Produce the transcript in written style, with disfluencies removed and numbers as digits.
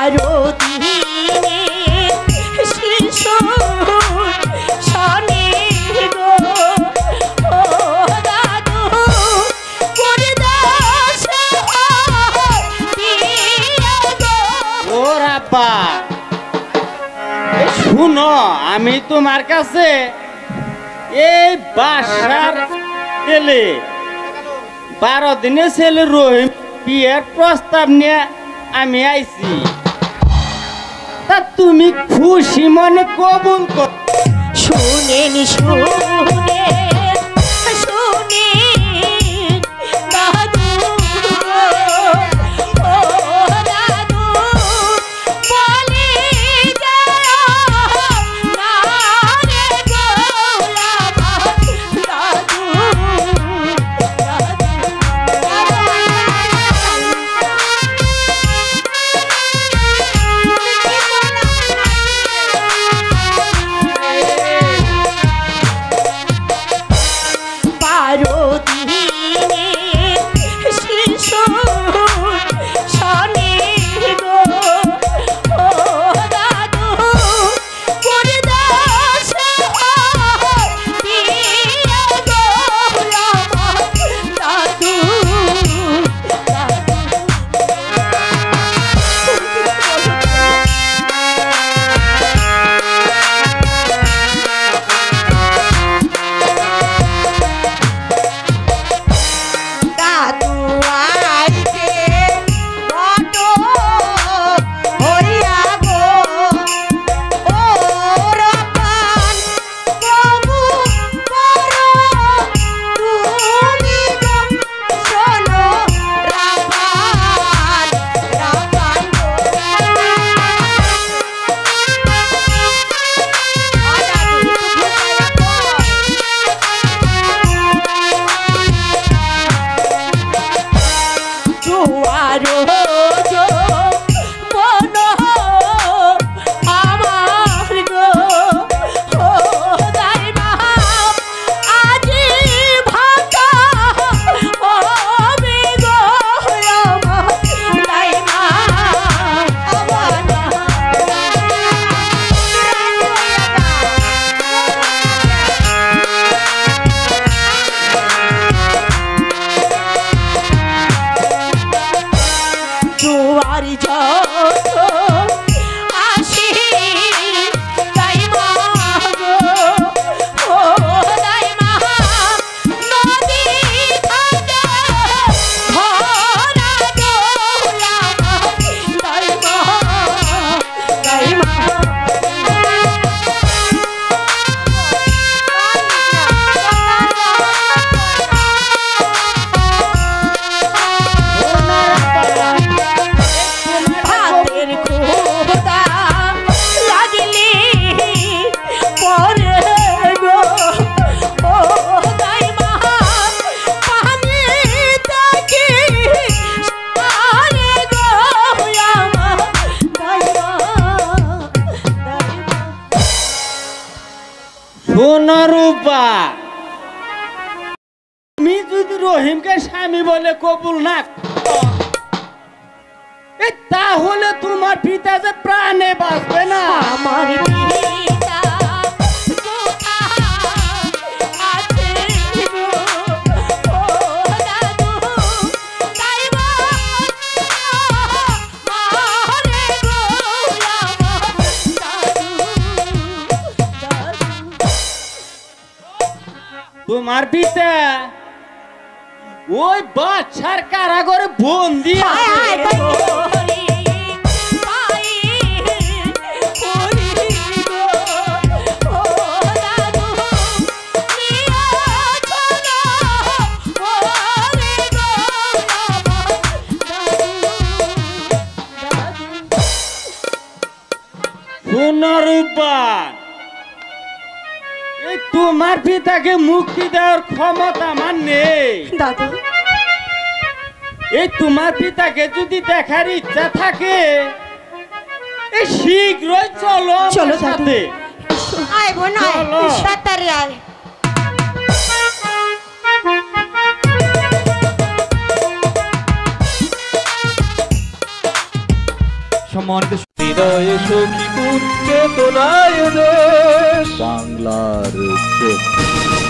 বারো দিনে শিশু শনি গো ও দাদু গুরুদাস ও রাব্বা শুনো আমি তোমার কাছে এই বাসার ছেলে 12 দিনের ছেলে রহিম বিয়ের প্রস্তাব নিয়ে আমি আইছি তা তুমি খুশি মনে কবুল কর শুনেন দাদু ও দাদু বলে যাও না রে গোলাম দাদু বারো দিনে শিশু শনি গো ও দাদু গুরুদাস দিয়া গোলাম দাদু দাদু আইছে বট হইয়া গো ও রপান প্রভু করো তুমি গো শোনো রাপান গো দুয়ারো জো মন আমার গো ও দাই মা আজি ভাতা হবে গো আমার দাই মা দুয়ার যত আসি দাই মা গো ও দাই মা নদী ঘাটে ভরা গোলাম দাই মা ভাতের খোদা লাগলি পরে গো ও দাই মা পানি দেখি সারে গো আমার দাই মা সোনারূপা তুমি যদি রহিমকে স্বামী বলে কবুল না করো, তাহলে তোমার পিতা যে প্রাণে বাঁচবে না আমার পিতা কোথায় আছে গো ও দাদু তাই মা মারে গো আমার দাদু তোমার পিতা ওই বাচ্চার কারাগারে বন্দি আছে সোনারূপা এই তোমার পিতাকে মুক্তি দেওয়ার ক্ষমতা আমার নেই দাদু এই তোমার পিতাকে যদি দেখার ইচ্ছা থাকে এই শীঘ্রই চলো চলো আমার সাথে আয় বোন আয় চলো। তাড়াতাড়ি আয় সম্মানিত হৃদয়ে সখীপুর চেতনায় দেশ বাংলার চোখ।